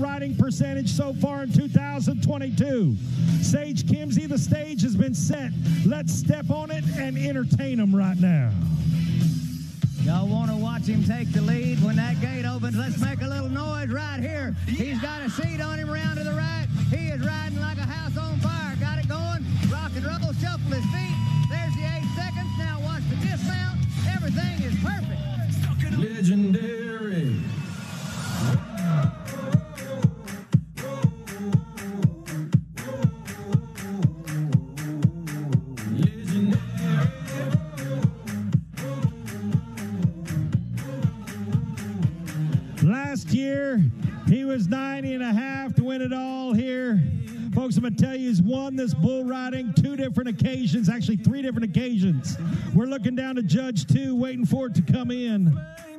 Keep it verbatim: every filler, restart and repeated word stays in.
riding percentage so far in two thousand twenty-two. Sage Kimsey, the stage has been set. Let's step on it and entertain them right now. Y'all want to watch him take the lead when that gate opens? Let's make a little noise right here. He's got a seat on him around to the right. He is riding like a house on fire. Got it going. Rock and roll. Shuffle his feet. There's the eight seconds. Now watch the dismount. Everything is perfect. Legendary. Last year, he was ninety and a half to win it all here. Folks, I'm going to tell you, he's won this bull riding two different occasions, actually three different occasions. We're looking down to Judge two, waiting for it to come in.